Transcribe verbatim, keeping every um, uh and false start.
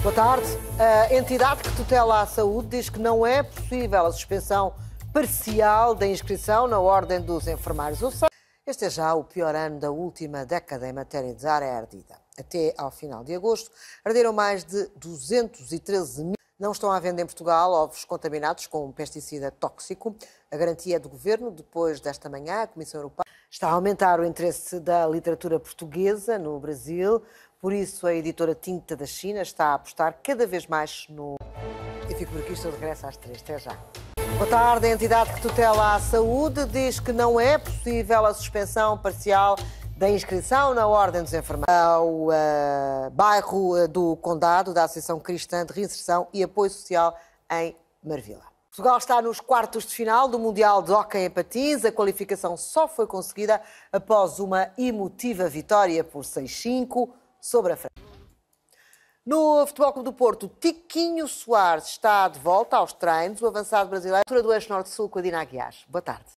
Boa tarde. A entidade que tutela a saúde diz que não é possível a suspensão parcial da inscrição na Ordem dos Enfermeiros. Ou seja, este é já o pior ano da última década em matéria de área ardida. Até ao final de agosto, arderam mais de duzentos e treze mil. Não estão à venda em Portugal ovos contaminados com um pesticida tóxico. A garantia é do Governo. Depois desta manhã, a Comissão Europeia está a aumentar o interesse da literatura portuguesa no Brasil. Por isso, a editora Tinta da China está a apostar cada vez mais no... Eu fico por aqui, estou de regresso às três. Até já. Boa tarde. A entidade que tutela a saúde diz que não é possível a suspensão parcial da inscrição na Ordem dos Enfermeiros. Ao uh, bairro do Condado, da Associação Cristã de Reinserção e Apoio Social em Marvila. Portugal está nos quartos de final do Mundial de Hóquei em Patins. A qualificação só foi conseguida após uma emotiva vitória por seis cinco sobre a França. No Futebol Clube do Porto, Tiquinho Soares está de volta aos treinos. O avançado brasileiro do eixo norte-sul com a Dina Aguiar. Boa tarde.